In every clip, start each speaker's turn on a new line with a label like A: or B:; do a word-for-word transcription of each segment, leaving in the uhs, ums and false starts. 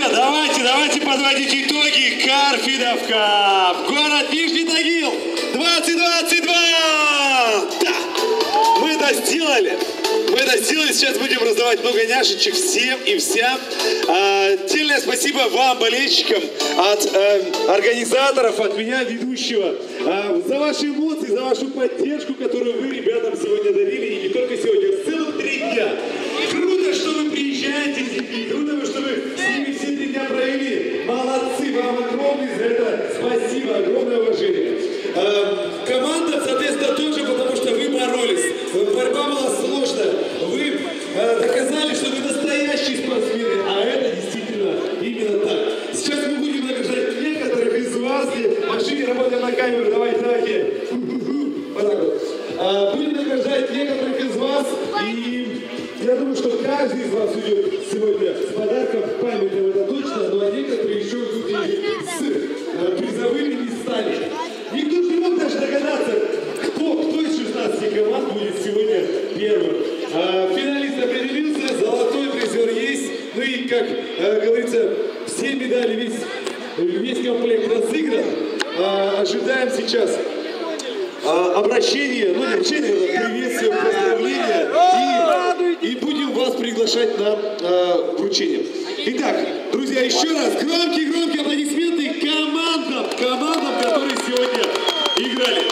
A: Ребят, давайте, давайте подводить итоги Карфидов Кап. Город Нижний Тагил. двадцать двадцать два. Да, мы это сделали. Мы это сделали. Сейчас будем раздавать много няшечек всем и всем. А, отдельное спасибо вам, болельщикам, от э, организаторов, от меня, ведущего, а, за ваши эмоции, за вашу поддержку, которую вы ребятам сегодня дарили. И не только сегодня, в целом три дня. Круто, что вы приезжаете, и круто, что вы с ними все три дня провели. Молодцы, вам огромное за это спасибо, огромное уважение. А, команда, соответственно, тоже, потому что вы боролись. Борьба была сложная. Вы а, доказали, что вы настоящие спортсмены, а это действительно именно так. Сейчас мы будем награждать некоторых из вас. Машине работаем на камеру, давайте, давайте. Вот так вот. А, будем награждать некоторых из вас, и я думаю, что каждый из вас уйдет сегодня с подарком, памятным это точно, но а некоторые еще уйдут и с а, призовыми местами. Никто не мог даже догадаться, кто, кто из шестнадцати команд будет сегодня первым. А, финалист определился, золотой призер есть, ну и, как а, говорится, все медали, весь, весь комплект разыгран. А, ожидаем сейчас а, обращение, ну не обращение, приветствие, поздравления, и, и будем вас приглашать на а, вручение. Итак, друзья, еще раз громкие-громкие аплодисменты командам, командам, которые сегодня играли.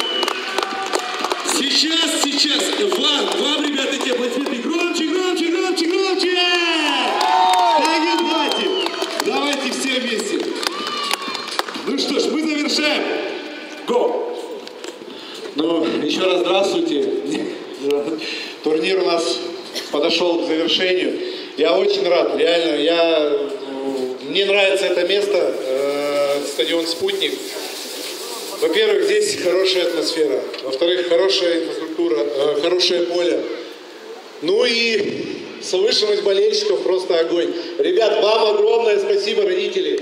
A: Сейчас, сейчас, вам, вам, ребята, эти аплодисменты громче, громче, громче, громче! Так и давайте, давайте все вместе. Ну что ж, мы завершаем. Го!
B: Ну, еще раз здравствуйте. Турнир у нас подошел к завершению. Я очень рад, реально. Я, мне нравится это место, э, стадион «Спутник». Во-первых, здесь хорошая атмосфера. Во-вторых, хорошая инфраструктура, э, хорошее поле. Ну и слышимость болельщиков просто огонь. Ребят, вам огромное спасибо, родители.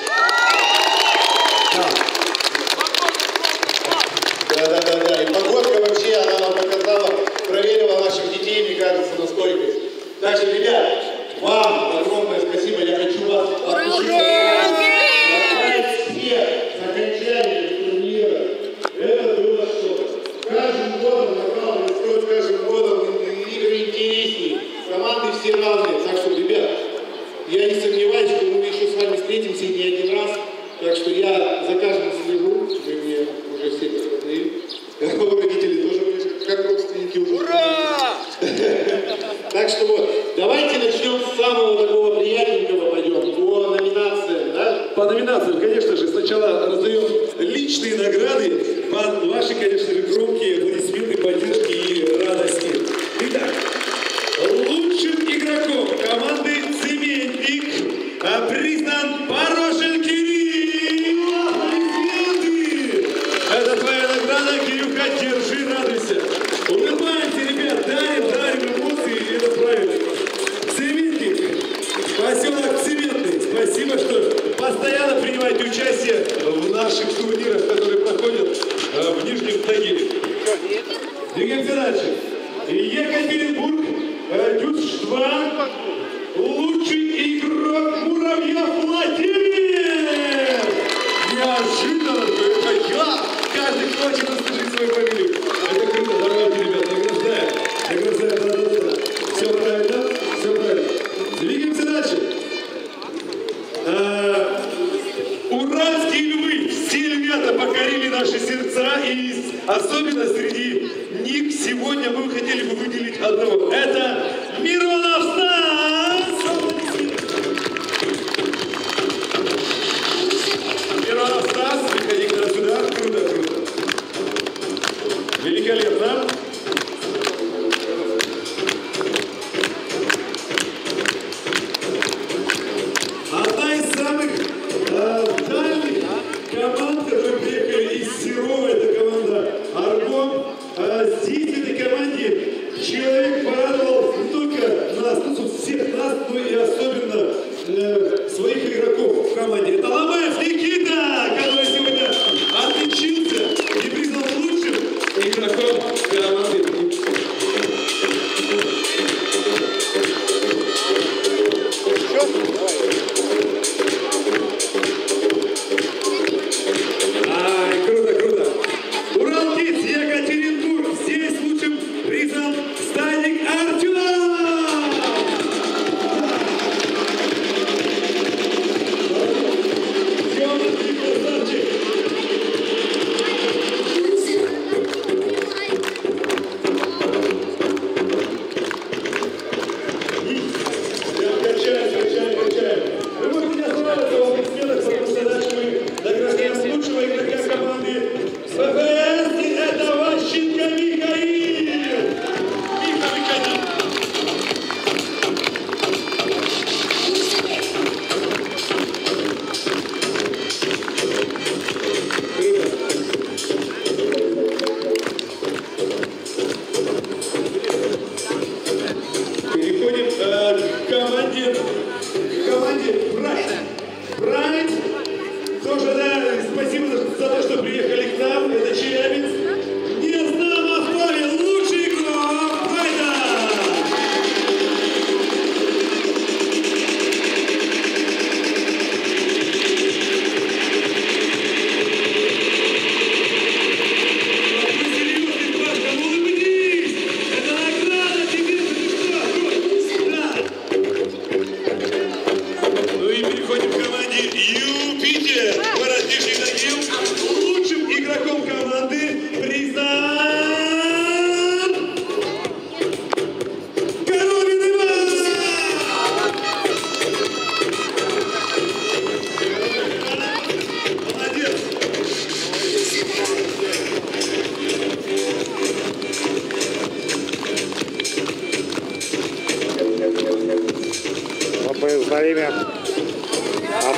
B: Да-да-да, и погодка вообще, она нам показала, проверила наших детей, мне кажется, на стойкость. Так что, ребят, вам огромное спасибо, я хочу вас отпустить всех с окончанием турнира. Это было что? С каждым годом накал происходит, с каждым годом игры интереснее, команды все равные. Так что, ребят, я не сомневаюсь, что мы еще с вами встретимся не один раз. Так что я за каждым слежу, вы мне уже все посмотрели. Родители тоже как родственники уже. Ура! Так что вот, давайте начнем с самого такого приятненького, пойдем по номинациям, да?
A: По номинациям, конечно же, сначала раздаем личные награды под ваши, конечно же, громкие аплодисменты, поддержки и радости. Итак, лучшим игроком команды «Цементник» признан Порошин Кирилл. Аплодисменты! Это твоя награда, Кирюха, держи, радуйся. Улыбаемся, ребят, дарим, дарим эмоции, и это правильно. Цементник, поселок Цементный, спасибо, что постоянно принимаете участие в наших турнирах, которые проходят в Нижнем Тагиле. Двигаемся дальше. Екатеринбург, Дюсштва, лучший игрок Муравьев Владимир! Неожиданно, это я! Каждый хочет услышать свою фамилию. Это круто, давайте, ребята, награждаем. Награждаем, да-да-да. Все правильно, все правильно. Двигаемся дальше. А, уральские львы. Все ребята покорили наши сердца, и особенно среди них сегодня мы хотели бы выделить одного. Это Миронов Стас! Миронов Стас, приходи к нам сюда. Круто, круто. Великолепно. Одна из самых э, дальних команд, которые приехали из Серова, это команда «Аргон». А здесь в этой команде человек порадовал не только нас, ну, всех нас, но и особенно э, своих игроков в команде. Это Ломаев Никита, который сегодня отличился и признан лучшим игроком команды.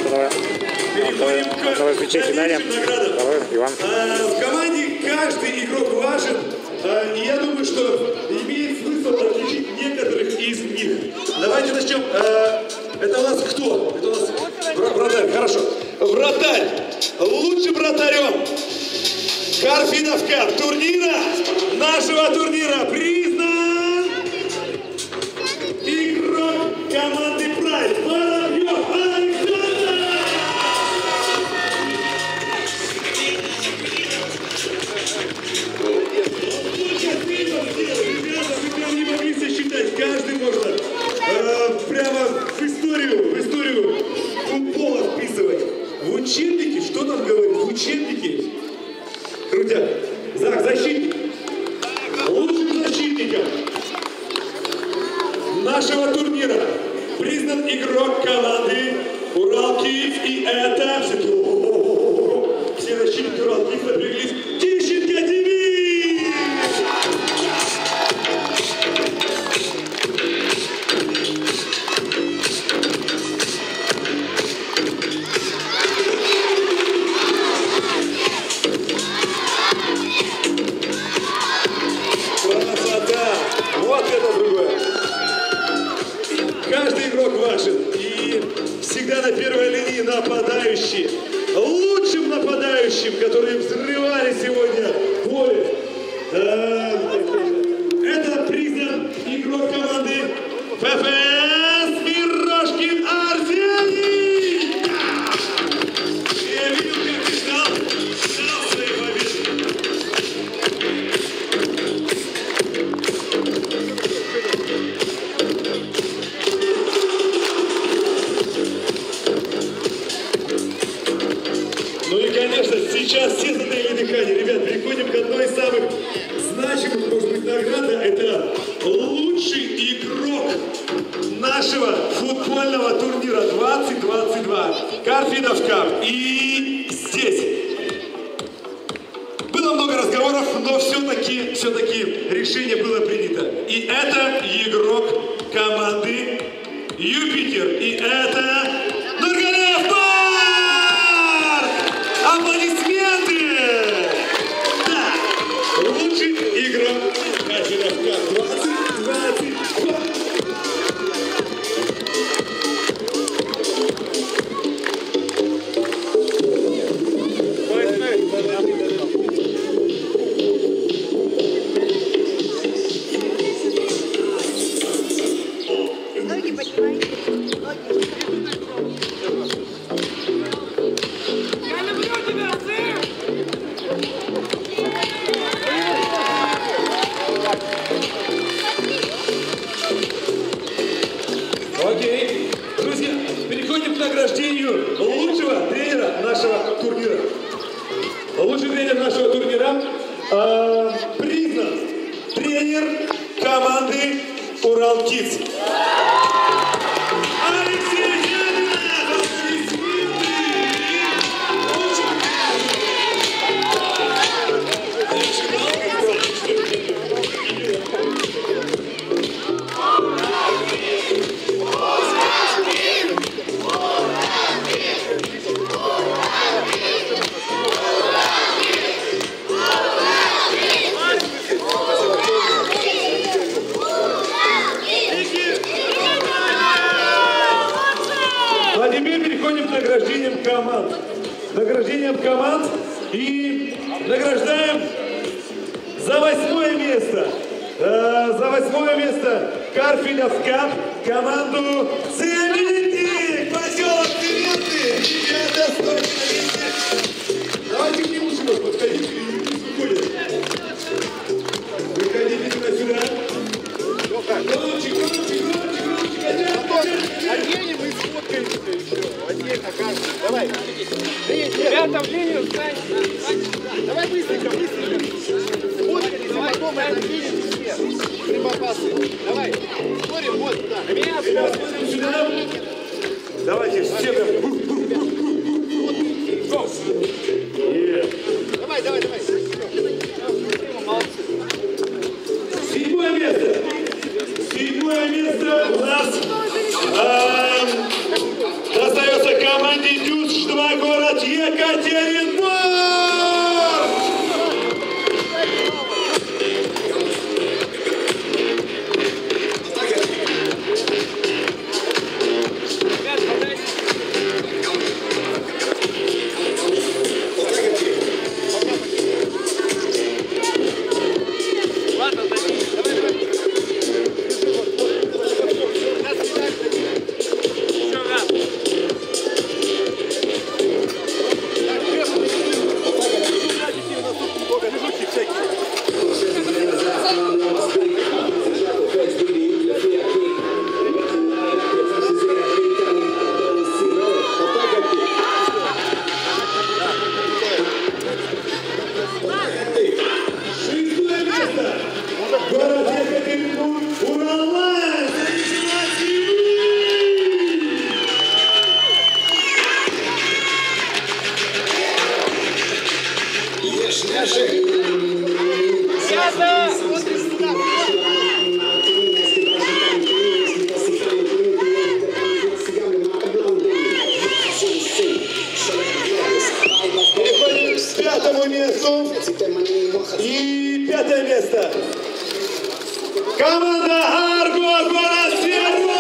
A: Переходим к дальнейшим наградам. В команде каждый игрок важен. И я думаю, что имеет смысл отличить некоторых из них. Давайте начнем. Это у нас кто? Это у нас вратарь. Хорошо. Вратарь. Лучшим вратарем Карфидов Кап турнира, нашего турнира признан игрок команды Прайд Воробьев Александр. Ребята, вы прям не могли сосчитать, каждый можно э, прямо в историю, в историю футбола вписывать. В учебнике, что нам говорит? В учебнике. Крутяк. Зак, защитник. Лучшим защитником нашего турнира признан игрок команды Урал-Киев. И это... Все защитники Урал-Киев напряглись. Тищенко Демид! Вот это другое. Каждый игрок важен. И всегда на первой линии нападающие. Лучшим нападающим, которые взрывали сегодня поле. Это признан игрок команды ПФС Мирошкин Арсений. Я видел, как ты ждал, ждал своей победы. Ну и, конечно, сейчас все затаили дыхание. Ребят, переходим к одной из самых значимых, может быть, наград. Это лучший игрок нашего футбольного турнира двадцать двадцать два. Карфидов Кап. И здесь было много разговоров, но все-таки, все-таки решение было принято. И это игрок команды Юпитер. И это Нургалиев Парк! Аплодисменты! Да! Лучший игрок Карфидов Кап двадцать двадцать два. Окей. Друзья, переходим к награждению лучшего тренера нашего турнира. Лучший тренер нашего турнира э, признан тренер команды Урал-Кидс. Алексей Янинов! А теперь переходим к награждениям команд. Награждением команд и награждаем за восьмое место. Э, за восьмое место Карфидов Кап команду Цементик. Поселок Цементы. Ребята, стойте на месте. Давайте к нему сюда подходите и выходите. Выходите туда-сюда. Громче, громче, громче, громче.
C: Отдельно мы сфоткаемся еще. Отдельно каждый. Давай. Ребята, в линию встань. Давай быстренько, быстренько. Сфоткались, а потом мы отдельно все. Прибапасы. Давай. Смотрим вот туда.
A: Ребят, смотрим сюда. Давайте все прям.
C: Давай, давай, давай. Молодцы.
A: Седьмое место. Седьмое место у нас э, достается команде Дюсш-два, город Екатеринбург! И пятое место. Команда Арго, город Серов!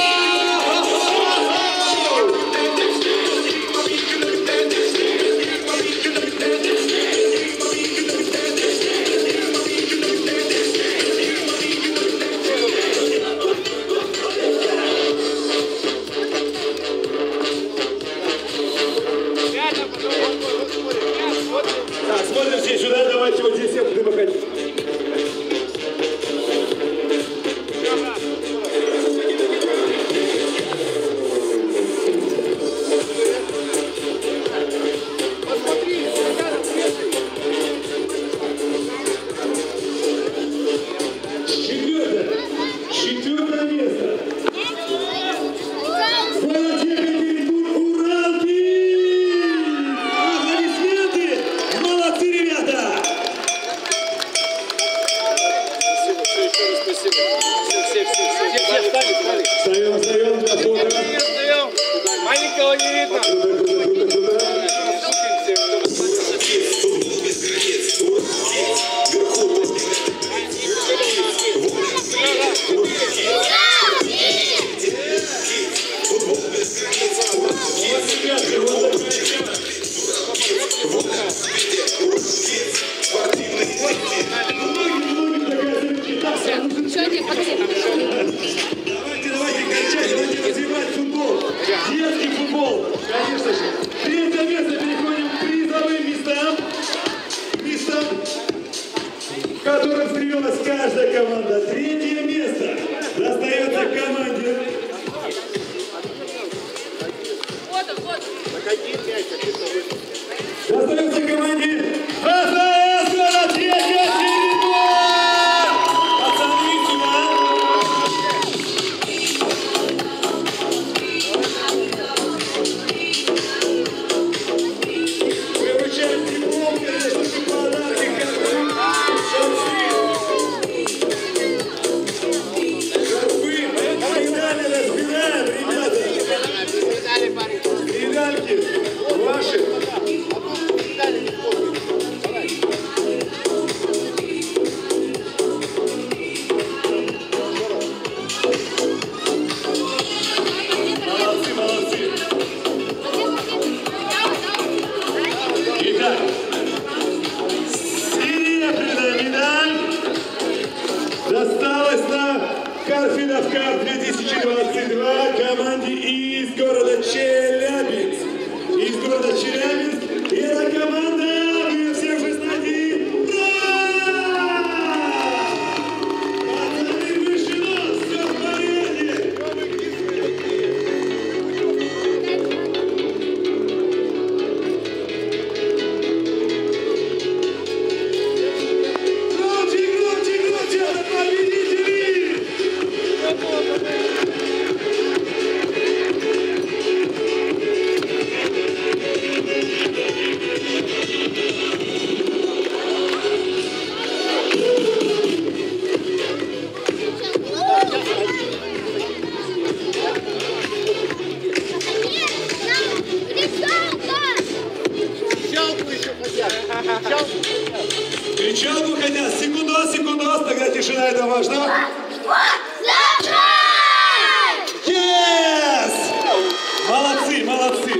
A: Так, смотрим все сюда, давайте вот здесь будем выходить. Встаем, встаем для фото.
C: Маленького не видно.
A: Давайте, давайте, кончать, давайте развивать футбол. Детский футбол, конечно же. Третье место, переходим к призовым местам. Местам, в котором стремилась каждая команда. Третье место достается команде. Достается команде ВФС город Екатеринбург! Пацаны, сюда! Выручаем диплом, конечно же, подарки, как медали разбираем, ребята! Медальки ваши! Молодцы, молодцы! Итак, серебряная медаль досталась на Карфидов Кап две тысячи двадцать два команде из города Челябинск. Из города Челябинск. Кричалку хотят. Секундос, секундос, тогда тишина, это важно. Yes! Молодцы, молодцы.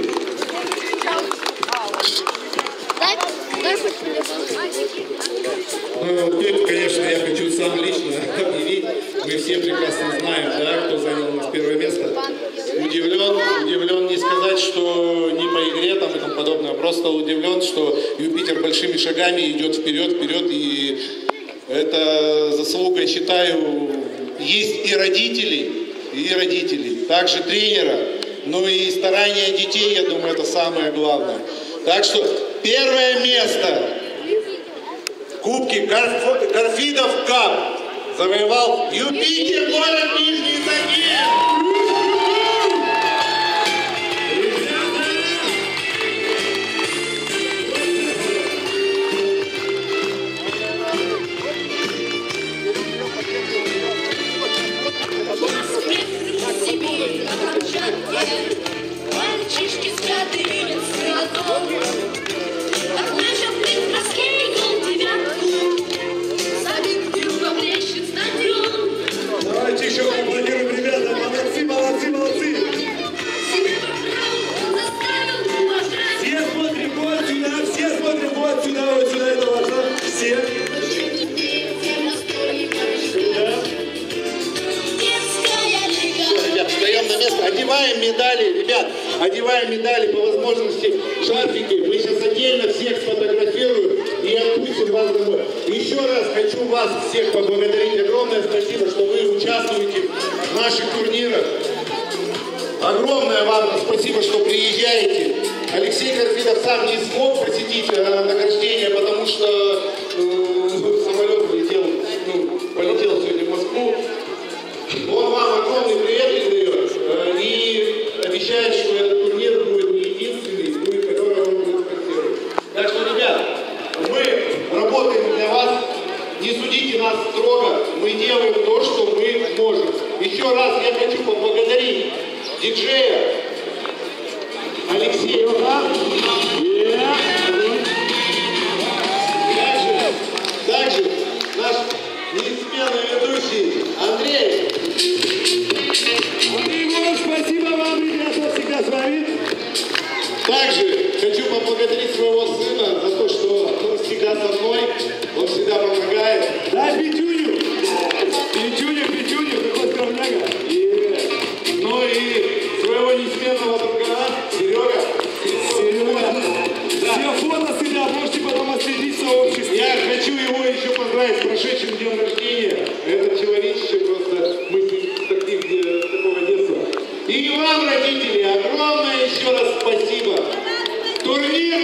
B: Ну, тут, конечно, я хочу сам лично объявить. Мы все прекрасно знаем, да, кто занял у нас первое место. Удивлен, удивлен не сказать, что не по игре там и тому подобное, просто удивлен, что Юпитер большими шагами идет вперед, вперед, и это заслуга, считаю, есть и родителей, и родителей, также тренера, но и старания детей, я думаю, это самое главное. Так что первое место. Кубки Карфидов Кап завоевал Юпитер, город Нижний Тагил.
D: Мальчишки спят и видят стрелков. Как наша птица раскинул девятку. Забит трюком лещет стадион.
A: Давайте еще поаплодируем, ребята. Молодцы, молодцы, молодцы.
D: Себя поправил, заставил уважать.
A: Все смотрим вот сюда, все смотрим вот сюда, вот сюда, это важно. Все.
B: Ребят, встаем на место, одеваем медали, ребят, одеваем медали, по возможности шарфики. Мы сейчас отдельно всех сфотографируем и отпустим вас домой. Еще раз хочу вас всех поблагодарить. Огромное спасибо, что вы участвуете в наших турнирах. Огромное вам спасибо, что приезжаете. Алексей Карфидов сам не смог посетить э, награждение, потому что э, самолет полетел, ну, полетел сегодня в Москву. Он вам огромный привет передает э, и обещает, что этот турнир будет не единственный, будет, который он будет спонсировать. Так что, ребят, мы работаем для вас, не судите нас строго, мы делаем то, что мы можем. Еще раз я хочу поблагодарить диджея Алексея. Также, также наш неизменный ведущий Андрей.
A: Андрей Иванович, спасибо вам, ребята, всегда с вами.
B: Также хочу поблагодарить своего сына за то, что он всегда со мной, он всегда помогает.
A: Да, Петюню. Петюня, Петюня, какой скромняга.
B: Ну и своего неизменного друга Серега.
A: Серега. Все фото всегда можете потом отследить в сообществе.
B: Я хочу его еще поздравить с прошедшим днем рождения. Этот человечище просто, мы с ним таких, такого детства. И вам, родители, огромное еще раз спасибо. Турнир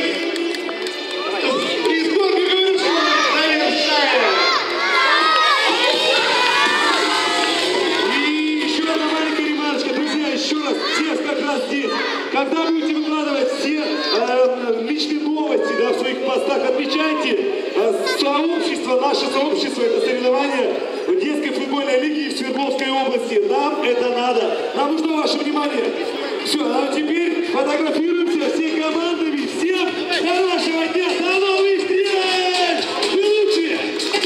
B: из Горького завершаем.
A: И еще одна маленькая ремарочка, друзья, еще раз, всех как раз здесь. Когда будете выкладывать все э, личные новости, да, в своих постах, отмечайте э, сообщество, наше сообщество, это соревнования в детской футбольной лиге в Свердловской области. Нам это надо. Нам нужно ваше внимание. Все, а теперь фотографируемся всей командами. Всем хорошего дня, до новых встреч! Вы лучшие!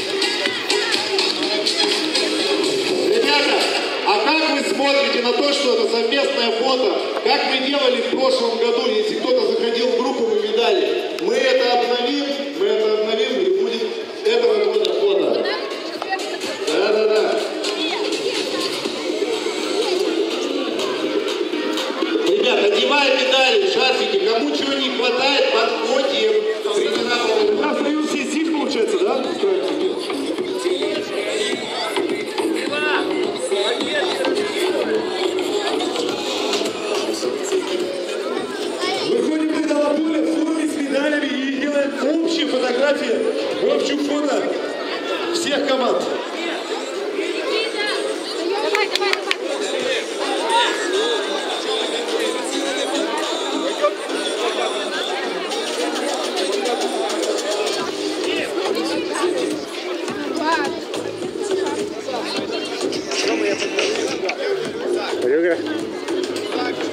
B: Ребята, а как вы смотрите на то, что это совместное фото? Как мы делали в прошлом году, если кто-то заходил в группу, мы видали. Мы это обновим, мы это обновим, и будет этого года фото. Да-да-да. Ребят, одеваем медали, шарфики. Кому чего не хватает, подходим.
A: Сейчас встаем все силь, получается, да? Выходим тогда на поле в форме с медалями и делаем общие фотографии, общую фото всех команд.
D: Давай, давай, давай.
E: Серега?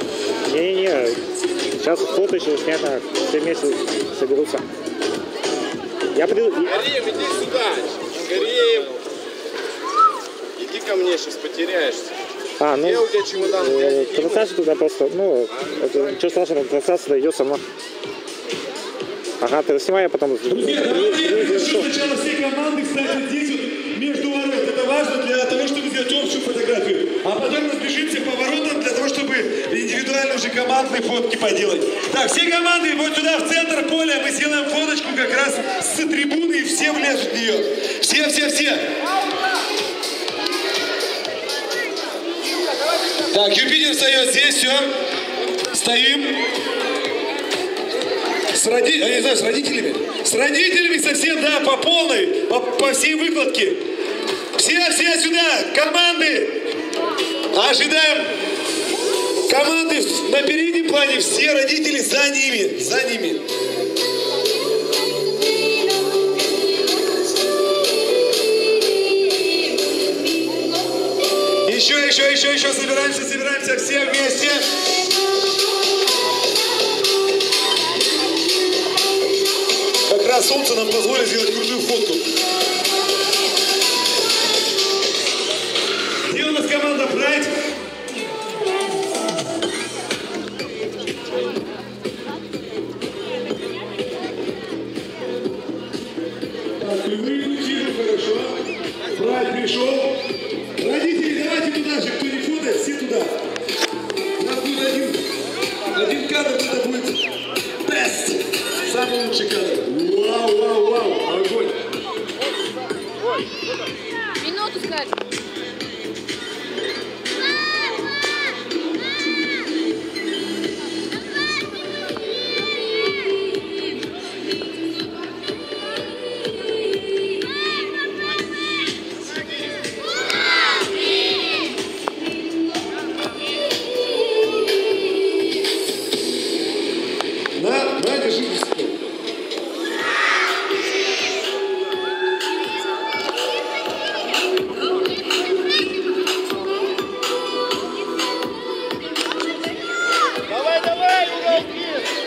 E: Не-не-не, сейчас фото еще снято, все вместе соберутся. Я приду...
C: Скорее, иди сюда. Скорее. Иди ко мне, сейчас потеряешься.
E: А, ну,
C: где у тебя чемодан?
E: э, трансляция туда просто, ну, это, ничего страшного, трансляция идет со мной. Ага, ты снимай, я потом...
A: Друзья, давайте я приглашу сначала все команды, кстати, здесь вот между ворот. Это важно для того, чтобы сделать общую фотографию. А потом разбежимся по воротам для того, чтобы индивидуально уже командные фотки поделать. Так, все команды вот сюда, в центр поля. Мы сделаем фоточку как раз с трибуны, и все влезут в нее. Все, все, все. Так, Юпитер встает здесь, все. Стоим. С, роди... я не знаю, с родителями? С родителями совсем, да, по полной, по, по всей выкладке. Все, все сюда, команды. Ожидаем. Команды на переднем плане, все родители за ними, за ними. Еще, еще, еще, еще, собираемся, собираемся все вместе. Как раз солнце нам позволит сделать крутую фотку. Где у нас команда Pride? Так, прямые ключи, хорошо. Pride пришел. Родители, давайте туда же, кто не фотает, все туда. У нас будет один, один кадр, это будет best. Самый лучший кадр. Вау, вау, вау, огонь.
F: Минуту скажи.
A: На, на, держи.
C: Давай, давай, уголки.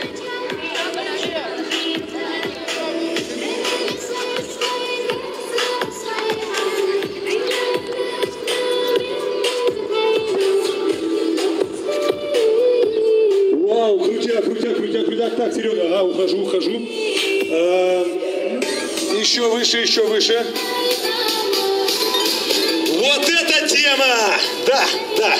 A: Вау, крутяк, крутяк, крутяк, крутяк. Так, Серега, ага, ухожу, ухожу. А, еще выше, еще выше. Вот эта тема! Да, да.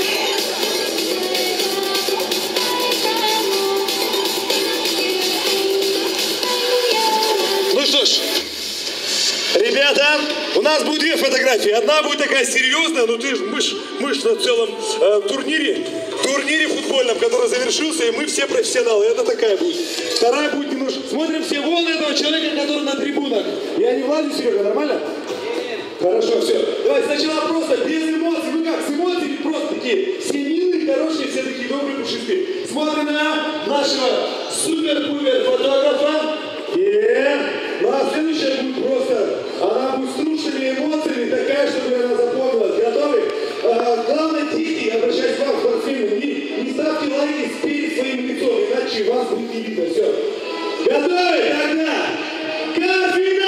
A: Ну что ж, ребята, у нас будет две фотографии. Одна будет такая серьезная, ну ты ж, мы ж, мы ж на целом э, турнире, турнире футбольном, который завершился, и мы все профессионалы. Это такая будет. Вторая будет немножко. Смотрим все вон этого человека, который на трибунах. Я не влазю, Серега, нормально? Хорошо, все. Давай сначала просто без эмоций. Ну как, с эмоциями просто такие. Все милые, хорошие, все такие добрые, пушистые. Смотрим на нашего супер-пупер фотографа. И ну, а следующая будет просто, она будет с трушными эмоциями, такая, чтобы она запомнилась. Готовы? А, главное, дети, обращаюсь к вам, спортсмены, не, не ставьте лайки перед своим лицом, иначе вас будет не видно. Все. Готовы? Тогда. Карфина!